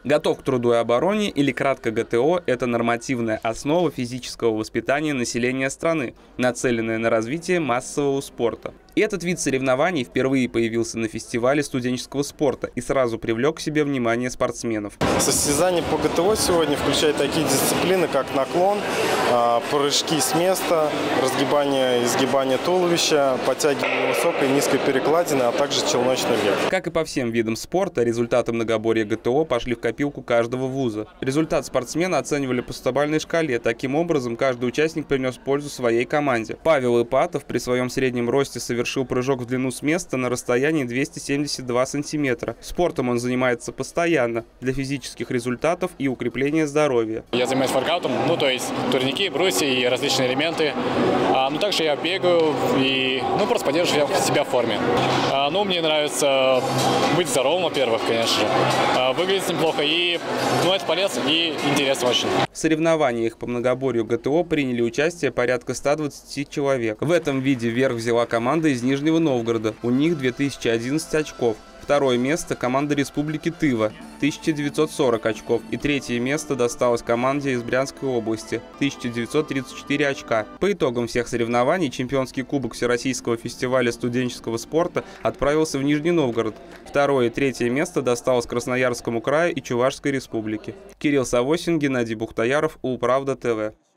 Готов к труду и обороне, или кратко ГТО – это нормативная основа физического воспитания населения страны, нацеленная на развитие массового спорта. И этот вид соревнований впервые появился на фестивале студенческого спорта и сразу привлек к себе внимание спортсменов. Состязания по ГТО сегодня включают такие дисциплины, как наклон, прыжки с места, разгибание и изгибание туловища, подтягивание высокой и низкой перекладины, а также челночный бег. Как и по всем видам спорта, результаты многоборья ГТО пошли в копилку каждого вуза. Результат спортсмена оценивали по 100-бальной шкале. Таким образом, каждый участник принес пользу своей команде. Павел Ипатов при своем среднем росте совершил прыжок в длину с места на расстоянии 272 сантиметра. Спортом он занимается постоянно для физических результатов и укрепления здоровья. Я занимаюсь воркаутом, то есть турники, брусья и различные элементы. Также я бегаю и просто поддерживаю себя в форме. Мне нравится быть здоровым, во-первых, конечно же. Выглядеть неплохо и это полезно и интересно очень. В соревнованиях по многоборью ГТО приняли участие порядка 120 человек. В этом виде вверх взяла команда из Нижнего Новгорода. У них 2011 очков. Второе место – команда Республики Тыва, 1940 очков. И третье место досталось команде из Брянской области, 1934 очка. По итогам всех соревнований чемпионский кубок Всероссийского фестиваля студенческого спорта отправился в Нижний Новгород. Второе и третье место досталось Красноярскому краю и Чувашской республике. Кирилл Савосин, Геннадий Бухтаяров, Улправда ТВ.